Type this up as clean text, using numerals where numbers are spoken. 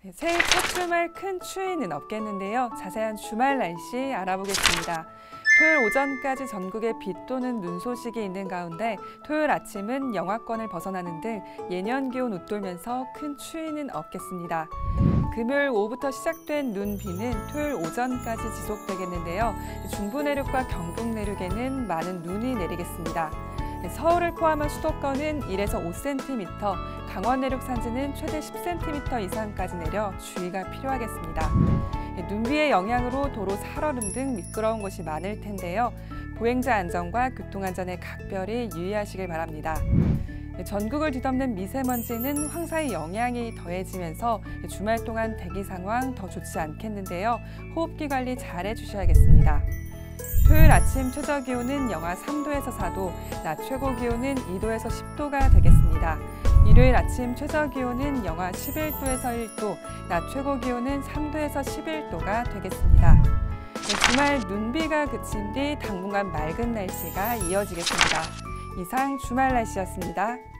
네, 새해 첫 주말 큰 추위는 없겠는데요. 자세한 주말 날씨 알아보겠습니다. 토요일 오전까지 전국에 비 또는 눈 소식이 있는 가운데 토요일 아침은 영하권을 벗어나는 등 예년 기온 웃돌면서 큰 추위는 없겠습니다. 금요일 오후부터 시작된 눈, 비는 토요일 오전까지 지속되겠는데요. 중부 내륙과 경북 내륙에는 많은 눈이 내리겠습니다. 서울을 포함한 수도권은 1에서 5cm, 강원 내륙 산지는 최대 10cm 이상까지 내려 주의가 필요하겠습니다. 눈비의 영향으로 도로 살얼음 등 미끄러운 곳이 많을 텐데요. 보행자 안전과 교통안전에 각별히 유의하시길 바랍니다. 전국을 뒤덮는 미세먼지는 황사의 영향이 더해지면서 주말 동안 대기 상황 더 좋지 않겠는데요. 호흡기 관리 잘 해주셔야겠습니다. 토요일 아침 최저 기온은 영하 3도에서 4도, 낮 최고 기온은 2도에서 10도가 되겠습니다. 일요일 아침 최저 기온은 영하 11도에서 1도, 낮 최고 기온은 3도에서 11도가 되겠습니다. 주말 눈비가 그친 뒤 당분간 맑은 날씨가 이어지겠습니다. 이상 주말 날씨였습니다.